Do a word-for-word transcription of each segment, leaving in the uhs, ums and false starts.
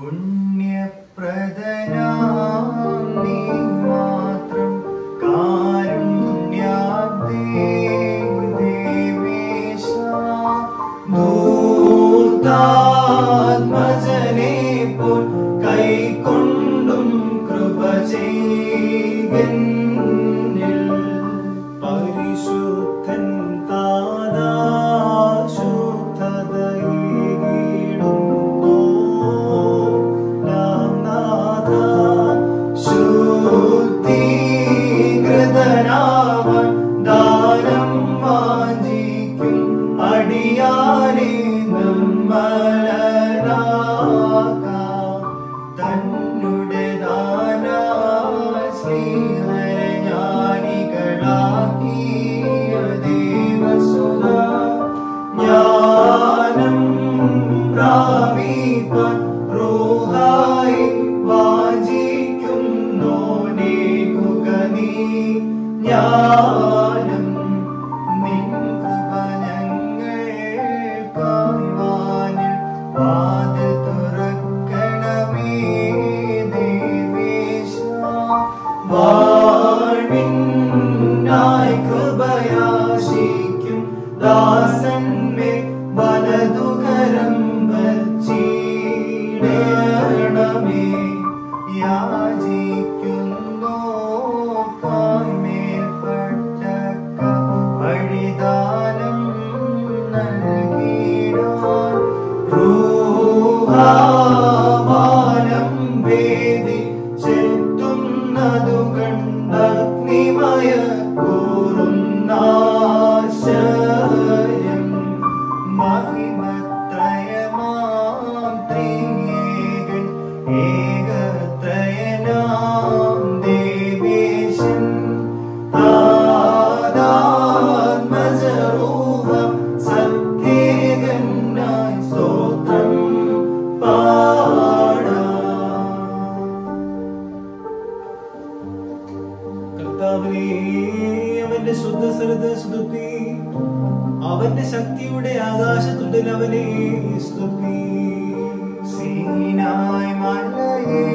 പുണ്യപ്രദനാം നീ മാത്രം കാരുണ്യാബ്ദേ ദേവേശ. ദൂതാത്മജനെ പോൽ കൈക്കൊണ്ടും കൃപ ചെയ്കന്നിൽ. പരിശുദ്ധൻ താനാ ശുദ്ധതയേകിടുന്നു നാഥ. ശുദ്ധീകൃതനാവാൻ ദാനം വാഞ്ചിക്കും അടിയാനെ നിർമ്മലനാക്കാം. തന്നുടെ ദാനാൽ ശ്രീഹരെ ജ്ഞാനികളാക്കിയ ദേവസുത. ജ്ഞാനം പ്രാപിപ്പാൻ റൂഹായി വാഞ്ചിക്കുന്നോനേകുക നീ ജ്ഞാനം. നിൻ കൃപ ഞങ്ങൾക്കായി വാനിൽ വാതിൽ തുറക്കണമേ ദേവേശ. വാഴ്വിനായി കൃപയാശിക്കും ദാസന്മേൽ വലതുകരം വച്ചിടണമേ. യാചിക്കുന്നു കാൽമേൽപ്പെട്ടക്ക വഴിദാനം നൽകിടാൻ. റൂഹാവാനം വേദി ചെത്തുന്നതു കണ്ടഗ്നിമയ കൂറുന്നാശയം. മഹിമത്രയമാം ത്രിയേകൻ ഏകത്രയനാം ദേവേശൻ. താതാത്മജരൂഹ സത്യേകനായി സ്തോത്രം പാടാം. കർത്താവിനെ അവന്റെ ശുദ്ധസ്ഥലത്ത് സ്തുതി. അവന്റെ ശക്തിയുടെ ആകാശത്തുള്ളിൽ അവനെ സ്തുതി. സീനായ് മലയെ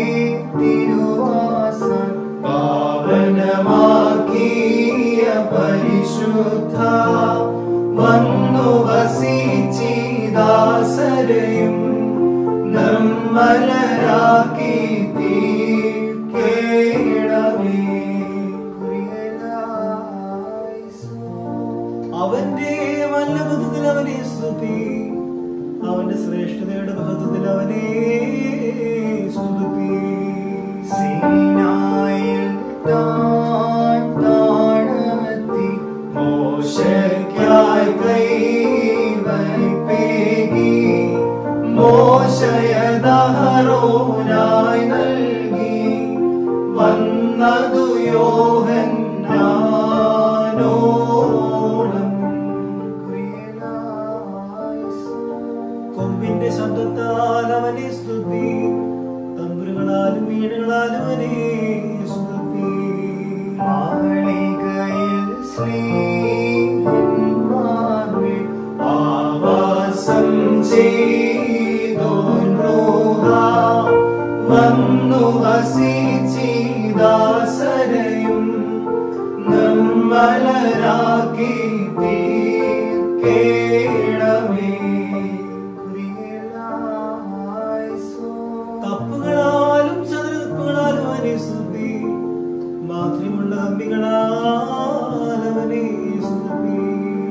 തിരുവാസം പാവനമാക്കിയ പരിശുദ്ധ. വന്നു വസിച്ചിദാസരെയും നിർമ്മലരാക്കി തീർക്കേണമേ. അവന്റെ വല്ലഭത്തിൽ അവനെ സ്തുതി. അവന്റെ ശ്രേഷ്ഠതയുടെ മഹത്വത്തിൽ അവനെ സ്തുതി. സീനായിൽ താഴ്ത്തി മോശയ്ക്കായി കൈവയ്പേകി. മോശയദഹരോനായി നൽകി വന്നതു യോഹന്നാനോളം. കൊമ്പിന്റെ ശബ്ദത്താൽ അവനെ സ്തുതി. തമ്പുരുകളാലും വീണകളാലും അവനെ സ്തുതി. മാളികയിൽ ശ്രീമാർവിൽ ആവാസം ചെയ്തോൻ റൂഹ. വന്നു വസിച്ചിദാസരെയും നിർമ്മലരാക്കി തീർക്കേണമേ. കപ്പുകളാലും ചതുരകപ്പുകളാലും അവനെ സ്തുതി. മാധുര്യമുള്ള കമ്പികളാൽ അവനെ സ്തുതി.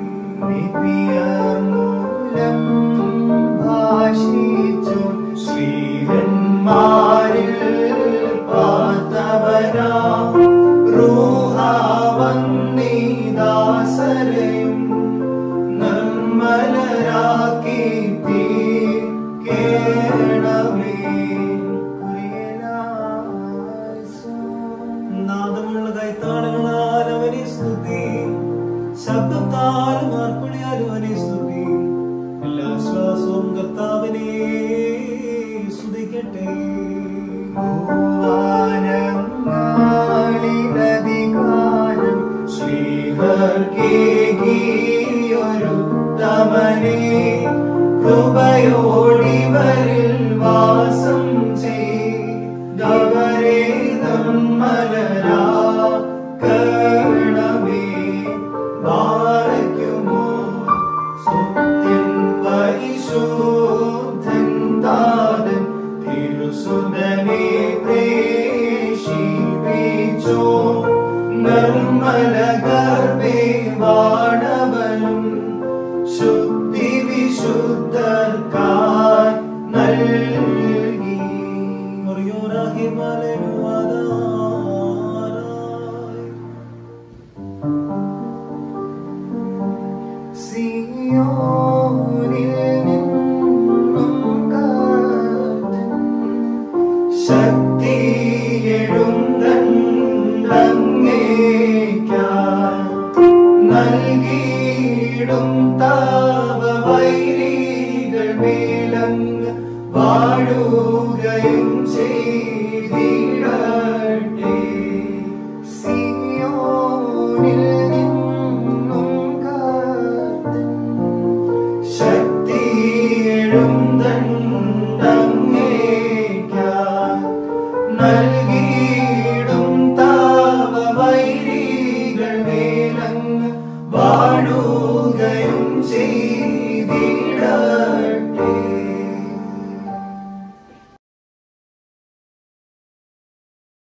മൂലം ഭാഷിച്ചു ശ്രീഹന്മാരിൽ പാർത്തവനാ. റൂഹ വന്നീദാസരെയും നിർമ്മല കമലഗർഭേ വാണവനും ശുദ്ധി വിശുദ്ധർക്കായി നൽകി. സിയോനിൽ നിന്നും കർത്തൻ ശക്തിയെഴുന്നള്ളങ്ങേയ്ക്കായി നൽകിയിടും താപവൈരികൾ മേലങ്ങ് വാഴുകയും ചെയ്തിടട്ടെ.